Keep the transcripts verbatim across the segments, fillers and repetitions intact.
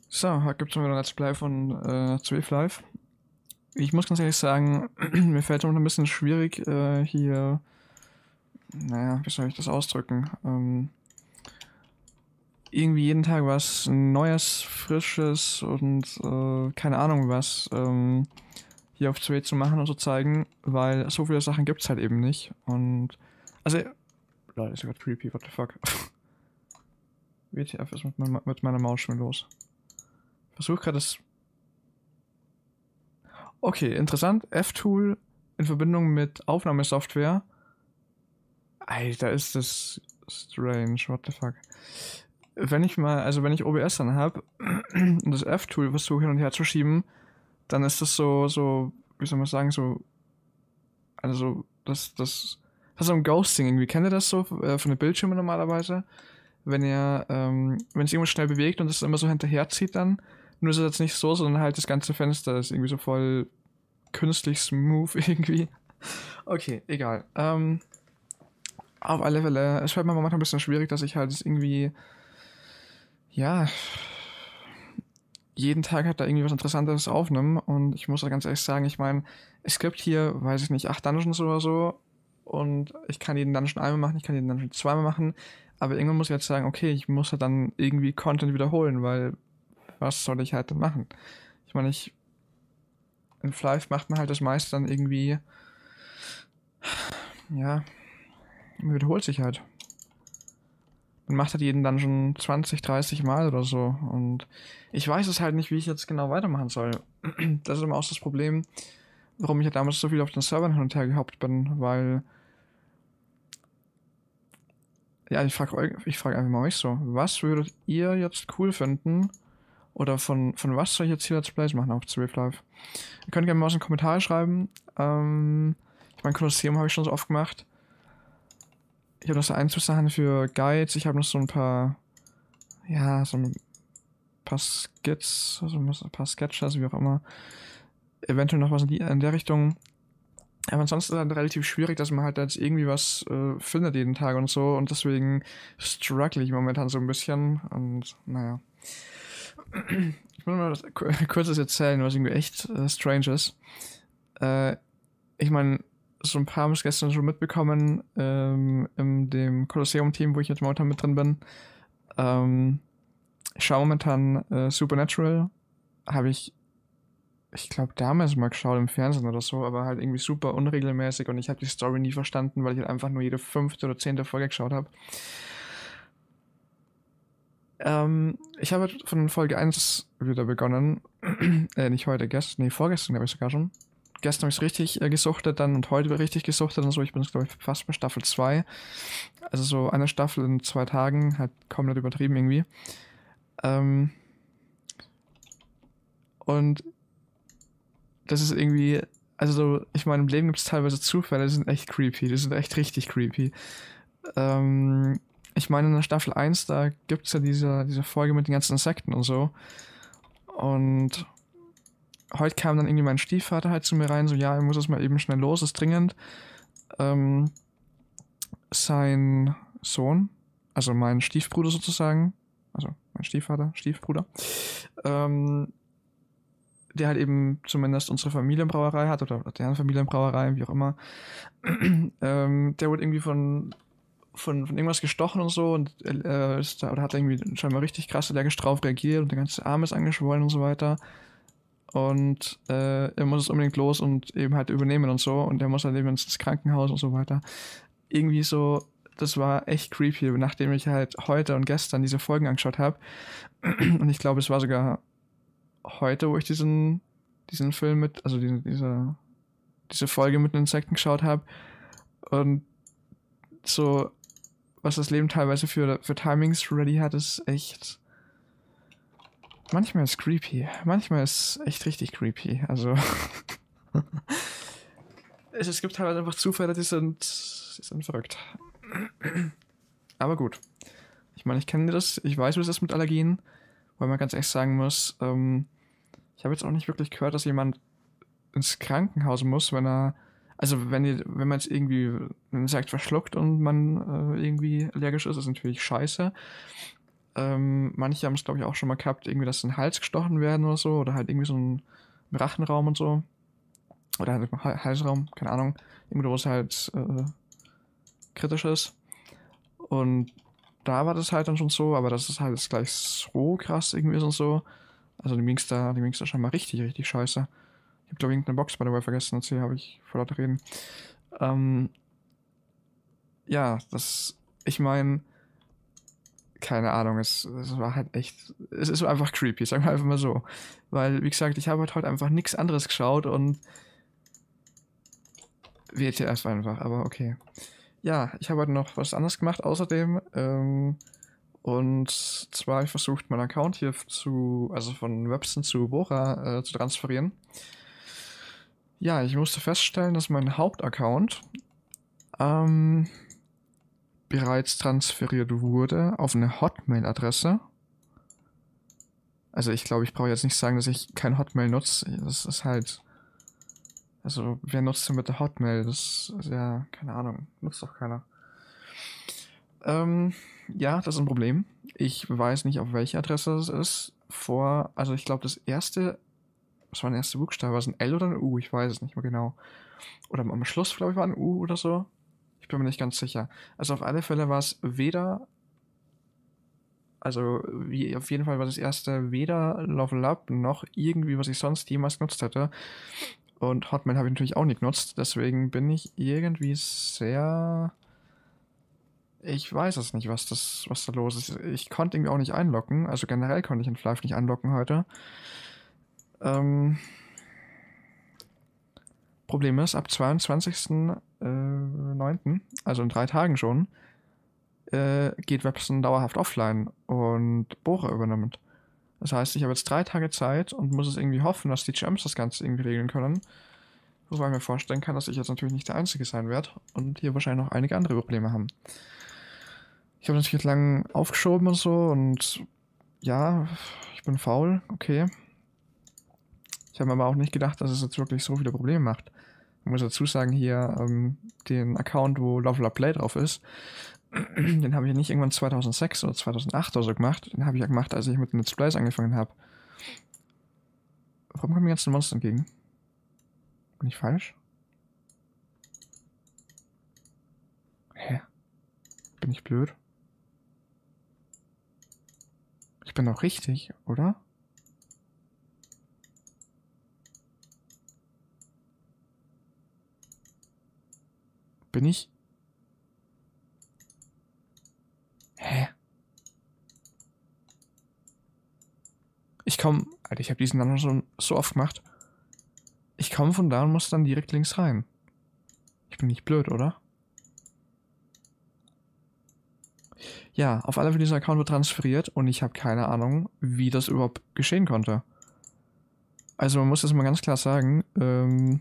So, heute gibt es mal wieder ein Let's Play von äh, zwölf Live. Ich muss ganz ehrlich sagen, mir fällt es noch ein bisschen schwierig, äh, hier, naja, wie soll ich das ausdrücken? Ähm, irgendwie jeden Tag was Neues, Frisches und äh, keine Ahnung was ähm, hier auf zwei zu machen und zu zeigen, weil so viele Sachen gibt es halt eben nicht. Und, also, Leute, ist ja gerade creepy, what the fuck. W T F ist mit, mein, mit meiner Maus schon los. Ich versuche gerade das. Okay, interessant. F-Tool in Verbindung mit Aufnahmesoftware. Alter, ist das strange. What the fuck. Wenn ich mal, also wenn ich O B S dann habe und das F-Tool versuche hin und her zu schieben, dann ist das so, so, wie soll man sagen, so, also das, das, das ist so ein Ghosting irgendwie. Kennt ihr das so äh, von den Bildschirmen normalerweise? Wenn ihr, ähm, wenn es irgendwas schnell bewegt und es immer so hinterherzieht dann, nur ist es jetzt nicht so, sondern halt das ganze Fenster ist irgendwie so voll künstlich smooth irgendwie. Okay, egal. Ähm, auf alle Fälle, es fällt mir manchmal ein bisschen schwierig, dass ich halt irgendwie, ja, jeden Tag halt da irgendwie was Interessantes aufnehme. Und ich muss da ganz ehrlich sagen, ich meine, es gibt hier, weiß ich nicht, acht Dungeons oder so. Und ich kann jeden Dungeon einmal machen, ich kann jeden Dungeon zweimal machen. Aber irgendwann muss ich jetzt sagen, okay, ich muss halt dann irgendwie Content wiederholen, weil was soll ich halt dann machen? Ich meine, ich in Flive macht man halt das meiste dann irgendwie, ja, man wiederholt sich halt. Man macht halt jeden Dungeon zwanzig, dreißig Mal oder so. Und ich weiß es halt nicht, wie ich jetzt genau weitermachen soll. Das ist immer auch das Problem, warum ich ja damals so viel auf den Servern hin und her gehoppt bin, weil, ja, ich frage euch, ich frage einfach mal euch so, was würdet ihr jetzt cool finden? Oder von, von was soll ich jetzt hier Let's Plays machen auf zwölf Live? Ihr könnt gerne mal was in die Kommentare schreiben. Ähm, ich meine, Kolosseum habe ich schon so oft gemacht. Ich habe noch so ein, zwei Sachen für Guides. Ich habe noch so ein paar, ja, so ein paar Skits, also ein paar Sketches, wie auch immer. Eventuell noch was in, die, in der Richtung. Aber ansonsten ist es halt relativ schwierig, dass man halt jetzt irgendwie was äh, findet jeden Tag und so. Und deswegen struggle ich momentan so ein bisschen. Und naja. Ich muss mal das kurzes erzählen, was irgendwie echt äh, strange ist. Äh, ich meine, so ein paar haben es gestern schon mitbekommen, ähm, in dem Kolosseum-Team, wo ich jetzt momentan mit drin bin. Ähm, ich schaue momentan äh, Supernatural. Habe ich, ich glaube, damals mal geschaut im Fernsehen oder so, aber halt irgendwie super unregelmäßig und ich habe die Story nie verstanden, weil ich halt einfach nur jede fünfte oder zehnte Folge geschaut habe. Ähm, ich habe von Folge eins wieder begonnen. äh, nicht heute, gestern, nee, vorgestern glaube ich sogar schon. Gestern habe ich es richtig äh, gesuchtet dann und heute richtig gesuchtet und so. Ich bin jetzt, glaube ich, fast bei Staffel zwei. Also so eine Staffel in zwei Tagen, halt komplett übertrieben irgendwie. Ähm, und das ist irgendwie, also so, ich meine, im Leben gibt es teilweise Zufälle, die sind echt creepy, die sind echt richtig creepy. Ähm, ich meine, in der Staffel eins, da gibt es ja diese, diese Folge mit den ganzen Insekten und so. Und heute kam dann irgendwie mein Stiefvater halt zu mir rein, so, ja, er muss es mal eben schnell los, ist dringend. Ähm, sein Sohn, also mein Stiefbruder sozusagen, also mein Stiefvater, Stiefbruder, ähm, der halt eben zumindest unsere Familienbrauerei hat, oder deren Familienbrauerei, wie auch immer, ähm, der wurde irgendwie von Von, von irgendwas gestochen und so und äh, ist da, oder hat irgendwie scheinbar richtig krass allergisch drauf reagiert und der ganze Arm ist angeschwollen und so weiter. Und äh, er muss es unbedingt los und eben halt übernehmen und so und er muss halt eben ins Krankenhaus und so weiter. Irgendwie so, das war echt creepy, nachdem ich halt heute und gestern diese Folgen angeschaut habe. Und ich glaube, es war sogar heute, wo ich diesen, diesen Film mit, also diese, diese, diese Folge mit den Insekten geschaut habe. Und so, was das Leben teilweise für, für Timings ready hat, ist echt. Manchmal ist creepy. Manchmal ist echt richtig creepy. Also. es, es gibt teilweise einfach Zufälle, die sind. die sind verrückt. Aber gut. Ich meine, ich kenne das. Ich weiß, wie es ist mit Allergien. Weil man ganz ehrlich sagen muss, ähm, ich habe jetzt auch nicht wirklich gehört, dass jemand ins Krankenhaus muss, wenn er. Also wenn, ihr, wenn man jetzt irgendwie, wenn man sagt, verschluckt und man äh, irgendwie allergisch ist, ist natürlich scheiße. Ähm, manche haben es, glaube ich, auch schon mal gehabt, irgendwie, dass sie in den Hals gestochen werden oder so, oder halt irgendwie so ein Rachenraum und so. Oder halt im Ha- Halsraum, keine Ahnung. Irgendwo, wo es halt äh, kritisch ist. Und da war das halt dann schon so, aber das ist halt jetzt gleich so krass irgendwie ist und so. Also die ging's da, die ging's da schon mal richtig, richtig scheiße. Ich hab glaube ich irgendeine Box bei der Way vergessen, erzähl, habe ich vor lauter Reden. Ähm, ja, das, ich meine, keine Ahnung, es, es war halt echt, es ist einfach creepy, sagen wir einfach mal so. Weil, wie gesagt, ich habe halt heute einfach nichts anderes geschaut und W T F einfach, aber okay. Ja, ich habe heute noch was anderes gemacht außerdem. Ähm, und zwar habe ich versucht, meinen Account hier zu, also von Webson zu Bora äh, zu transferieren. Ja, ich musste feststellen, dass mein Hauptaccount ähm, bereits transferiert wurde auf eine Hotmail-Adresse. Also ich glaube, ich brauche jetzt nicht sagen, dass ich kein Hotmail nutze. Das ist halt, also wer nutzt denn mit der Hotmail? Das ist ja, keine Ahnung, nutzt doch keiner. Ähm, ja, das ist ein Problem. Ich weiß nicht, auf welche Adresse es ist. Vor, also ich glaube, das erste, was war der erste Buchstabe? War es ein L oder ein U? Ich weiß es nicht mehr genau. Oder am Schluss, glaube ich, war ein U oder so. Ich bin mir nicht ganz sicher. Also auf alle Fälle war es weder, also wie auf jeden Fall war das erste weder Level Up noch irgendwie, was ich sonst jemals genutzt hätte. Und Hotmail habe ich natürlich auch nicht genutzt. Deswegen bin ich irgendwie sehr. Ich weiß es nicht, was das, was da los ist. Ich konnte irgendwie auch nicht einloggen. Also generell konnte ich in Flive nicht einloggen heute. Ähm, Problem ist, ab zweiundzwanzigsten neunten, also in drei Tagen schon, äh, geht Webson dauerhaft offline und Bora übernimmt. Das heißt, ich habe jetzt drei Tage Zeit und muss es irgendwie hoffen, dass die G Ms das Ganze irgendwie regeln können. Wobei ich mir vorstellen kann, dass ich jetzt natürlich nicht der Einzige sein werde und hier wahrscheinlich noch einige andere Probleme haben. Ich habe natürlich lang aufgeschoben und so und ja, ich bin faul, okay. Ich habe mir aber auch nicht gedacht, dass es jetzt wirklich so viele Probleme macht. Ich muss dazu sagen, hier ähm, den Account, wo Lovely Play drauf ist, den habe ich nicht irgendwann zweitausendsechs oder zweitausendacht oder so gemacht. Den habe ich ja gemacht, als ich mit den Let's Plays angefangen habe. Warum kommen mir jetzt ein Monster entgegen? Bin ich falsch? Hä? Bin ich blöd? Ich bin doch richtig, oder? Bin ich? Hä? Ich komme. Alter, ich habe diesen dann schon so oft gemacht. Ich komme von da und muss dann direkt links rein. Ich bin nicht blöd, oder? Ja, auf alle Fälle dieser Account wird transferiert und ich habe keine Ahnung, wie das überhaupt geschehen konnte. Also man muss jetzt mal ganz klar sagen, ähm,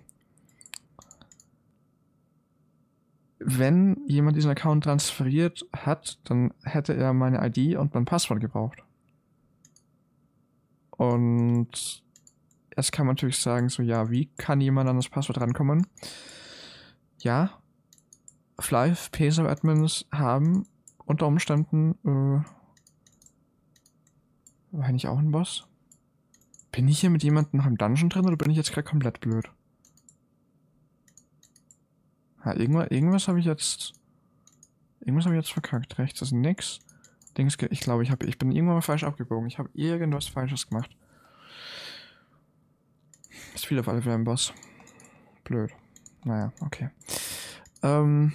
wenn jemand diesen Account transferiert hat, dann hätte er meine I D und mein Passwort gebraucht. Und jetzt kann man natürlich sagen, so ja, wie kann jemand an das Passwort rankommen? Ja, Flive Peso Admins haben unter Umständen, äh, war ich auch ein Boss? Bin ich hier mit jemandem noch im Dungeon drin oder bin ich jetzt gerade komplett blöd? Ja, irgendwas, irgendwas habe ich jetzt, irgendwas habe ich jetzt verkackt. Rechts ist nix. Dings, ich glaube, ich, hab, ich bin irgendwann mal falsch abgebogen. Ich habe irgendwas Falsches gemacht. Ist viel auf alle Fälle ein Boss. Blöd. Naja, okay. Ähm.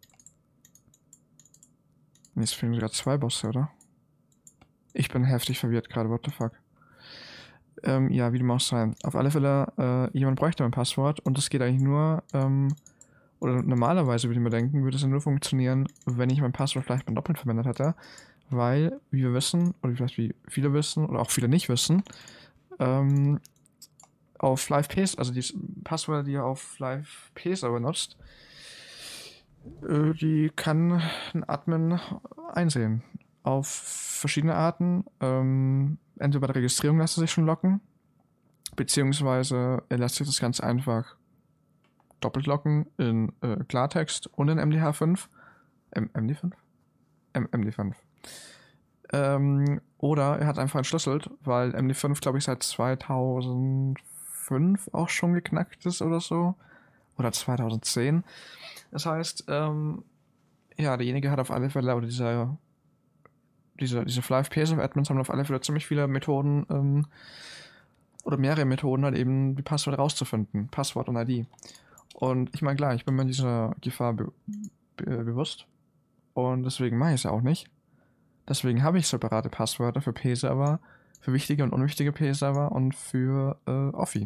Jetzt fehlen sogar zwei Bosse, oder? Ich bin heftig verwirrt gerade, what the fuck. Ähm, ja, wie dem auch sei. Auf alle Fälle, äh, jemand bräuchte mein Passwort und das geht eigentlich nur, ähm, oder normalerweise würde ich mir denken, würde es ja nur funktionieren, wenn ich mein Passwort vielleicht mal doppelt verwendet hätte, weil, wie wir wissen, oder vielleicht wie viele wissen, oder auch viele nicht wissen, ähm, auf LiveP, also die Passwörter, die ihr auf LiveP server nutzt, äh, die kann ein Admin einsehen. Auf verschiedene Arten. Ähm, entweder bei der Registrierung lässt er sich schon locken, beziehungsweise er lässt sich das ganz einfach doppelt locken in äh, Klartext und in M D H fünf. M D fünf? M D fünf. Ähm, oder er hat einfach entschlüsselt, weil M D fünf, glaube ich, seit zweitausendfünf auch schon geknackt ist oder so. Oder zweitausendzehn. Das heißt, ähm, ja, derjenige hat auf alle Fälle, oder dieser, diese, diese Fly P S F-Admins haben auf alle Fälle ziemlich viele Methoden, ähm, oder mehrere Methoden, halt eben die Passwörter rauszufinden. Passwort und I D. Und ich meine, klar, ich bin mir dieser Gefahr be be bewusst. Und deswegen mache ich es ja auch nicht. Deswegen habe ich separate Passwörter für P-Server, für wichtige und unwichtige P-Server und für äh, Offi.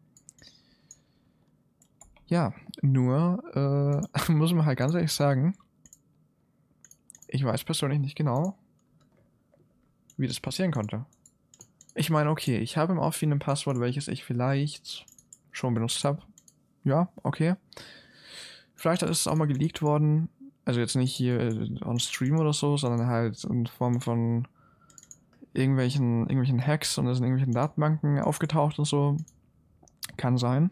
Ja, nur äh, muss man halt ganz ehrlich sagen, ich weiß persönlich nicht genau, wie das passieren konnte. Ich meine, okay, ich habe im Offi ein Passwort, welches ich vielleicht schon benutzt habe. Ja, okay. Vielleicht ist es auch mal geleakt worden. Also jetzt nicht hier on Stream oder so, sondern halt in Form von irgendwelchen, irgendwelchen Hacks und es in irgendwelchen Datenbanken aufgetaucht und so. Kann sein.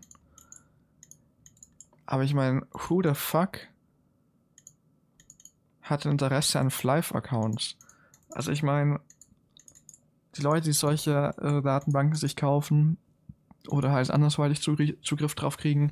Aber ich meine, who the fuck hat Interesse an Flive-Accounts? Also ich meine, die Leute, die solche äh, Datenbanken sich kaufen oder halt andersweitig Zugriff drauf kriegen,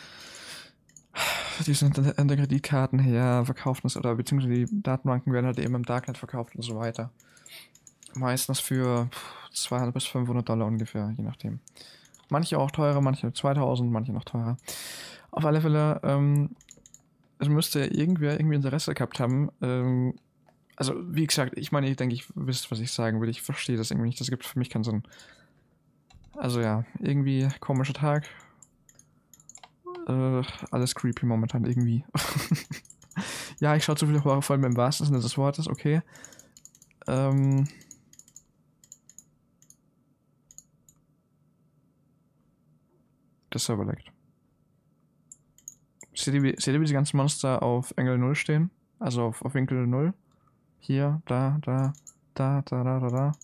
die sind in der Kreditkarten her, verkaufen es oder beziehungsweise die Datenbanken werden halt eben im Darknet verkauft und so weiter. Meistens für zweihundert bis fünfhundert Dollar ungefähr, je nachdem. Manche auch teurer, manche zweitausend, manche noch teurer. Auf alle Fälle, ähm, es müsste irgendwer irgendwie Interesse gehabt haben. Ähm, also, wie gesagt, ich meine, ich denke, ich wisst, was ich sagen will. Ich verstehe das irgendwie nicht. Das gibt für mich keinen Sinn. Also ja, irgendwie komischer Tag. Äh, alles creepy momentan irgendwie. Ja, ich schaue zu viele Horrorfilme im wahrsten Sinne des Wortes, okay. Ähm. Das Server leckt. Seht ihr, wie, seht ihr, wie die ganzen Monster auf Engel null stehen? Also auf, auf Winkel null? Hier, da, da, da, da, da, da, da.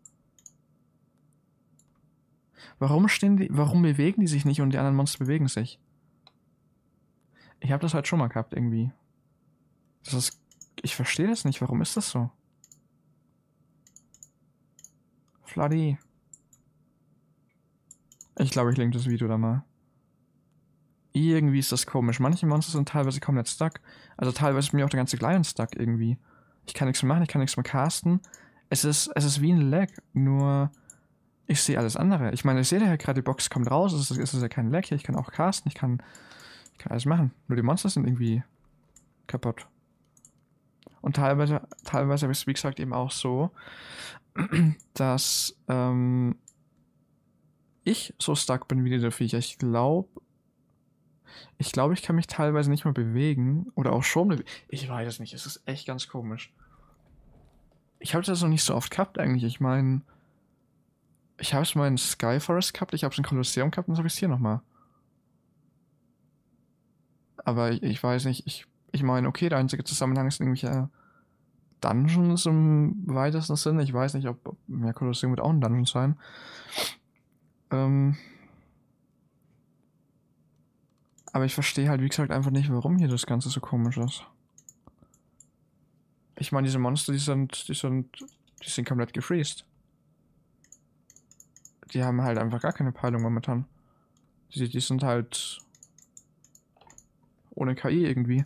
Warum stehen die, warum bewegen die sich nicht und die anderen Monster bewegen sich? Ich habe das halt schon mal gehabt, irgendwie. Das ist, ich verstehe das nicht, warum ist das so? Floody. Ich glaube, ich linke das Video da mal. Irgendwie ist das komisch. Manche Monster sind teilweise komplett stuck. Also teilweise ist mir auch der ganze Client stuck irgendwie. Ich kann nichts mehr machen, ich kann nichts mehr casten. Es ist, es ist wie ein Lag, nur ich sehe alles andere. Ich meine, ich sehe ja gerade, die Box kommt raus, es ist, es ist ja kein Lag hier, ich kann auch casten, ich kann, ich kann alles machen. Nur die Monster sind irgendwie kaputt. Und teilweise, teilweise habe ich es, wie gesagt, eben auch so, dass ähm, ich so stuck bin wie diese Viecher. Ich glaube, ich glaube, ich kann mich teilweise nicht mehr bewegen oder auch schon bewegen. Ich weiß es nicht, es ist echt ganz komisch. Ich habe das noch nicht so oft gehabt eigentlich. Ich meine, ich habe es mal in Sky Forest gehabt, ich habe es in Kolosseum gehabt und dann habe ich es hier nochmal. Aber ich, ich weiß nicht, ich, ich meine, okay, der einzige Zusammenhang ist irgendwelche Dungeons im weitesten Sinne. Ich weiß nicht, ob, ob ja, Kolosseum wird auch ein Dungeon sein. Ähm, aber ich verstehe halt, wie gesagt, einfach nicht, warum hier das Ganze so komisch ist. Ich meine, diese Monster, die sind, die sind, die sind komplett gefreezed. Die haben halt einfach gar keine Peilung momentan. Die, die sind halt ohne K I irgendwie.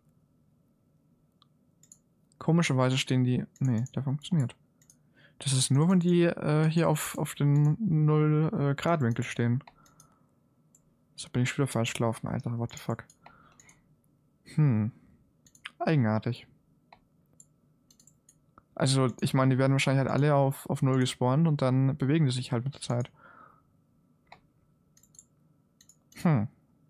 Komischerweise stehen die... Nee, der funktioniert. Das ist nur, wenn die äh, hier auf, auf den null Grad Winkel stehen. So bin ich schon wieder falsch gelaufen, Alter. What the fuck. Hm. Eigenartig. Also, ich meine, die werden wahrscheinlich halt alle auf, auf null gespawnt und dann bewegen die sich halt mit der Zeit. Hm.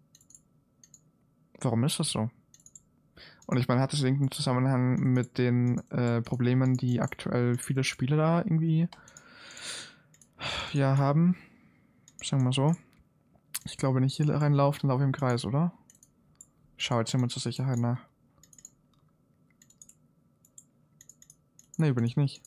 Warum ist das so? Und ich meine, hat das irgendeinen Zusammenhang mit den äh, Problemen, die aktuell viele Spieler da irgendwie ja haben? Sagen wir mal so. Ich glaube, wenn ich hier reinlaufe, dann laufe ich im Kreis, oder? Schau jetzt hier mal zur Sicherheit nach. Nee, bin ich nicht.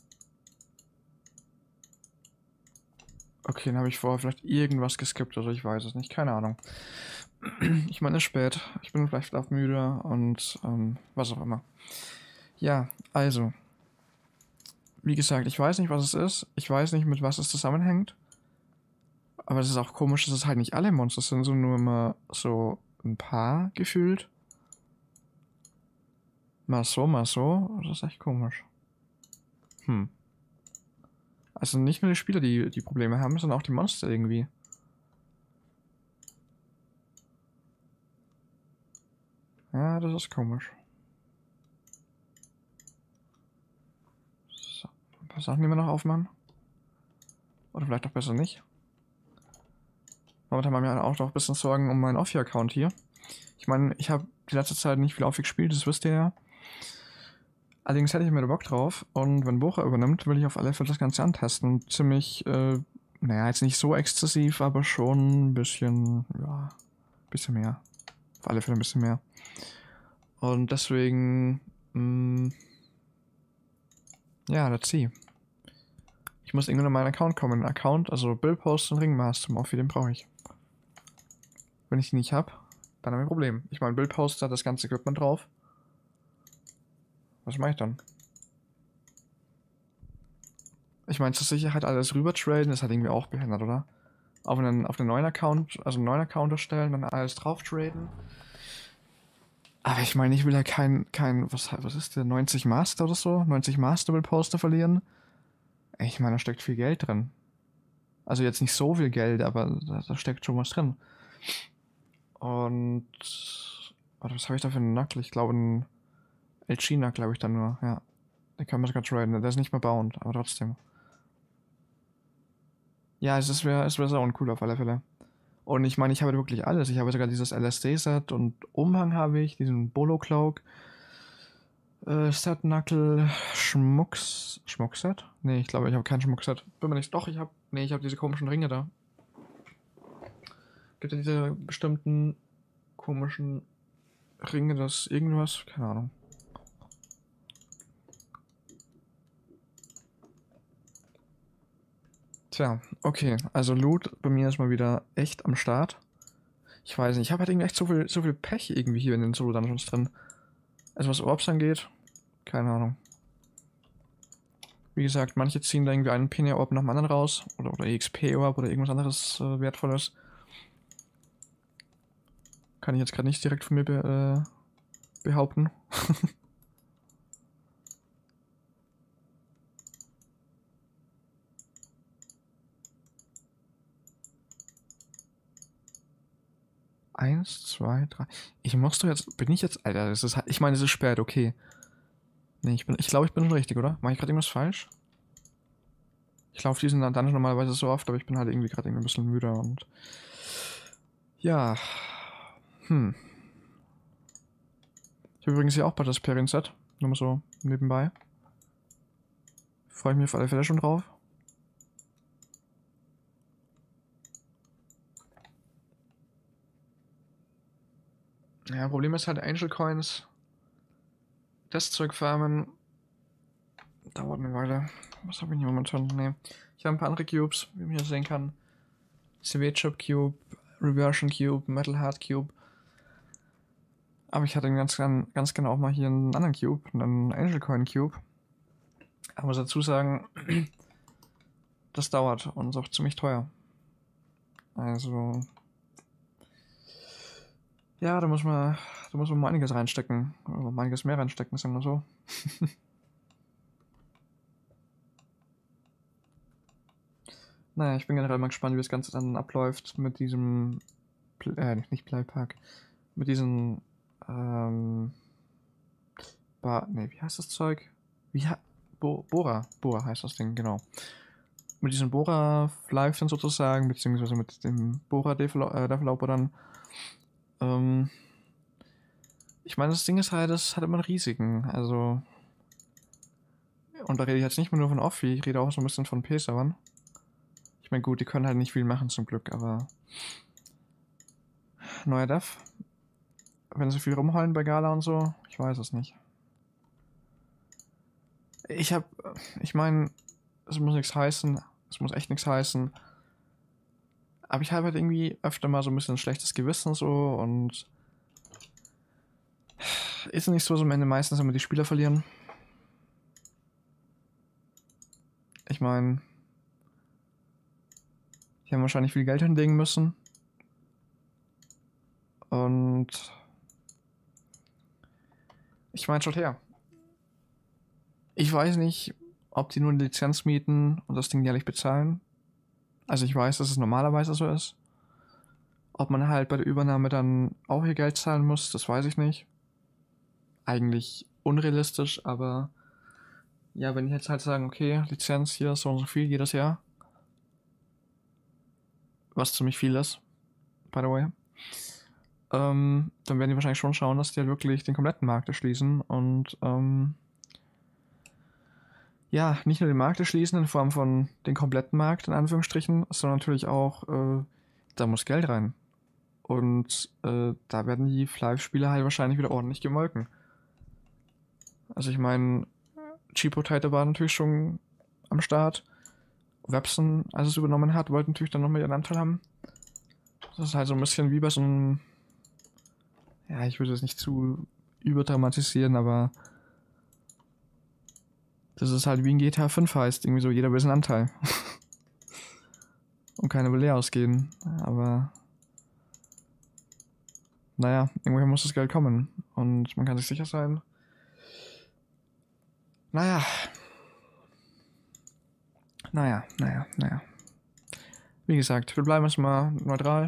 Okay, dann habe ich vorher vielleicht irgendwas geskippt, also ich weiß es nicht, keine Ahnung. Ich meine, es ist spät, ich bin vielleicht auch müde und ähm, was auch immer. Ja, also. wie gesagt, ich weiß nicht, was es ist. Ich weiß nicht, mit was es zusammenhängt. Aber es ist auch komisch, dass es halt nicht alle Monster sind, sondern nur immer so ein paar gefühlt. Mal so, mal so. Das ist echt komisch. Hm. Also nicht nur die Spieler, die die Probleme haben, sondern auch die Monster irgendwie. Ja, das ist komisch. So, ein paar Sachen, die wir noch aufmachen. Oder vielleicht auch besser nicht. Momentan machen wir auch noch ein bisschen Sorgen um meinen Offi-Account hier. Ich meine, ich habe die letzte Zeit nicht viel Offi gespielt, das wisst ihr ja. Allerdings hätte ich mir da Bock drauf. Und wenn Bora übernimmt, will ich auf alle Fälle das Ganze antesten. Ziemlich, äh, naja, jetzt nicht so exzessiv, aber schon ein bisschen, ja, ein bisschen mehr. Auf alle Fälle ein bisschen mehr. Und deswegen, mh, ja, let's see. Ich muss irgendwann in meinen Account kommen. Account, also Bildpost und Ringmaster zum Offi, den brauche ich. Wenn ich die nicht habe, dann habe ich ein Problem. Ich meine, Bildpost hat das ganze Equipment drauf. Was mache ich dann? Ich meine, zur Sicherheit alles rüber traden, ist halt irgendwie auch behindert, oder? Auf einen, auf einen neuen Account, also einen neuen Account erstellen, dann alles drauf traden. Aber ich meine, ich will ja kein, kein, was, was ist der, neunzig Master oder so? neunzig Master Poster verlieren? Ich meine, da steckt viel Geld drin. Also jetzt nicht so viel Geld, aber da, da steckt schon was drin. Und, warte, was habe ich da für einen Knuckle? Ich glaube, ein El China, glaube ich dann nur, ja. Den kann man sogar traden, der ist nicht mehr bound, aber trotzdem. Ja, es wäre es wär so uncool auf alle Fälle. Und ich meine, ich habe wirklich alles. Ich habe sogar dieses L S D-Set und Umhang habe ich, diesen Bolo-Cloak, äh, Set-Knuckle, Schmucks... Schmuckset? Nee, ich glaube, ich habe kein Schmuckset. Bin mir nicht... Doch, ich habe... Nee, ich habe diese komischen Ringe da. Gibt ja diese bestimmten komischen Ringe, das irgendwas... Keine Ahnung. Tja, okay. Also Loot bei mir ist mal wieder echt am Start. Ich weiß nicht, ich habe halt irgendwie echt so viel, so viel Pech irgendwie hier in den Solo-Dungeons drin. Also was Orbs angeht, keine Ahnung. Wie gesagt, manche ziehen da irgendwie einen Penia-Orb nach dem anderen raus. Oder, oder E X P-Orb oder irgendwas anderes äh, Wertvolles. Kann ich jetzt gerade nicht direkt von mir be äh, behaupten. Eins, zwei, drei. Ich muss doch jetzt. Bin ich jetzt. Alter, das ist. Ich meine, es ist spät, okay. Nee, ich bin. Ich glaube, ich bin schon richtig, oder? Mache ich gerade irgendwas falsch? Ich laufe diesen Dungeon normalerweise so oft, aber ich bin halt irgendwie gerade irgendwie ein bisschen müde und. Ja. Hm. Ich habe übrigens hier auch bald das Perien-Set. Nur mal so nebenbei. Freue ich mich auf alle Fälle schon drauf. Ja, Problem ist halt Angel Coins. Das Zeug farmen. Dauert eine Weile. Was habe ich hier momentan? Ne. Ich habe ein paar andere Cubes, wie man hier sehen kann. C W-Chip Cube, Reversion Cube, Metal Heart Cube. Aber ich hatte ganz, ganz genau auch mal hier einen anderen Cube, einen Angel Coin Cube. Aber muss dazu sagen, das dauert und ist auch ziemlich teuer. Also. Ja, da muss man, da muss man mal einiges reinstecken. Oder mal einiges mehr reinstecken, sagen wir so. Naja, ich bin generell mal gespannt, wie das Ganze dann abläuft mit diesem, äh, nicht Playpack, mit diesen, ähm, Bar, nee, wie heißt das Zeug? Wie ha Bo Bora, Bora heißt das Ding, genau. Mit diesem Bora Live dann sozusagen, beziehungsweise mit dem Bora Developer dann. Ähm, ich meine, das Ding ist halt, das hat immer Risiken, also, und da rede ich jetzt nicht mehr nur von Offi, ich rede auch so ein bisschen von P-Servern. Ich meine, gut, die können halt nicht viel machen zum Glück, aber neuer Dev, wenn sie viel rumheulen bei Gala und so, ich weiß es nicht. Ich hab, ich meine, es muss nichts heißen, es muss echt nichts heißen, aber ich habe halt irgendwie öfter mal so ein bisschen ein schlechtes Gewissen so und ist nicht so, so am Ende meistens immer die Spieler verlieren. meine, die haben wahrscheinlich viel Geld hinlegen müssen. Und ich meine, schaut her. Ich weiß nicht, ob die nur eine Lizenz mieten und das Ding jährlich bezahlen. Also ich weiß, dass es normalerweise so ist. Ob man halt bei der Übernahme dann auch ihr Geld zahlen muss, das weiß ich nicht. Eigentlich unrealistisch, aber ja, wenn die jetzt halt sagen, okay, Lizenz hier so und so viel jedes Jahr, was ziemlich viel ist, by the way, ähm, dann werden die wahrscheinlich schon schauen, dass die halt wirklich den kompletten Markt erschließen und ähm, ja, nicht nur den Markt erschließen in Form von den kompletten Markt, in Anführungsstrichen, sondern natürlich auch, äh, da muss Geld rein. Und äh, da werden die Live-Spieler halt wahrscheinlich wieder ordentlich gemolken. Also ich meine, Cheap Potato war natürlich schon am Start. Webson, als es übernommen hat, wollte natürlich dann nochmal ihren Anteil haben. Das ist halt so ein bisschen wie bei so einem, ja, ich würde es nicht zu überdramatisieren, aber das ist halt wie in G T A fünf heißt, irgendwie so, jeder will seinen Anteil. Und keiner will leer ausgehen, aber naja, irgendwoher muss das Geld kommen und man kann sich sicher sein. Naja. Naja, naja, naja. Wie gesagt, wir bleiben jetzt mal neutral.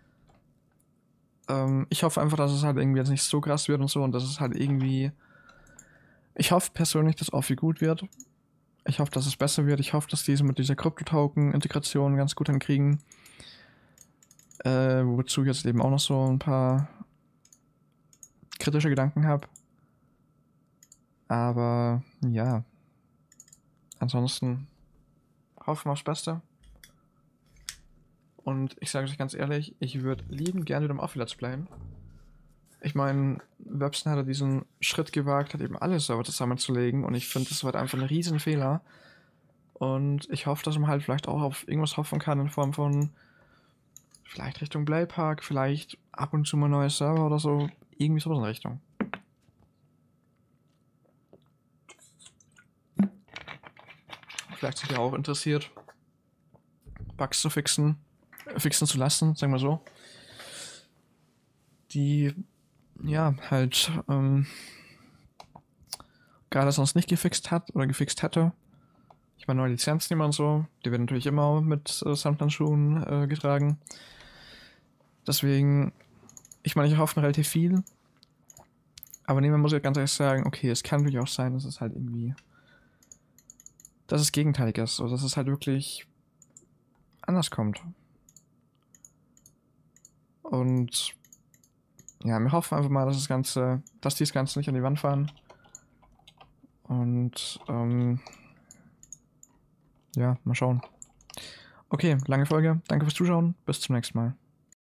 Ähm, ich hoffe einfach, dass es halt irgendwie jetzt nicht so krass wird und so und dass es halt irgendwie... Ich hoffe persönlich, dass Auphi gut wird. Ich hoffe, dass es besser wird. Ich hoffe, dass diese mit dieser Krypto-Token-Integration ganz gut hinkriegen. Äh, wozu ich jetzt eben auch noch so ein paar kritische Gedanken habe. Aber ja, ansonsten hoffen wir aufs Beste. Und ich sage euch ganz ehrlich, ich würde lieben gerne wieder im Auphi Let's Playen. Ich meine, Webson hat diesen Schritt gewagt, hat eben alle Server zusammenzulegen und ich finde, das war halt einfach ein riesen Fehler. Und ich hoffe, dass man halt vielleicht auch auf irgendwas hoffen kann in Form von vielleicht Richtung Playpark, vielleicht ab und zu mal neue Server oder so, irgendwie sowas in Richtung. Vielleicht sind ihr auch interessiert, Bugs zu fixen, äh, fixen zu lassen, sagen wir so. Die, ja, halt, ähm, gerade sonst nicht gefixt hat oder gefixt hätte. Ich meine, neue Lizenzen immer und so, die werden natürlich immer mit äh, Samthandschuhen äh, getragen. Deswegen, ich meine, ich hoffe relativ viel. Aber nehmen muss ich ganz ehrlich sagen, okay, es kann natürlich auch sein, dass es halt irgendwie, dass es gegenteilig ist, oder dass es halt wirklich anders kommt. Und ja, wir hoffen einfach mal, dass das Ganze, dass die das Ganze nicht an die Wand fahren. Und ähm, ja, mal schauen. Okay, lange Folge. Danke fürs Zuschauen. Bis zum nächsten Mal.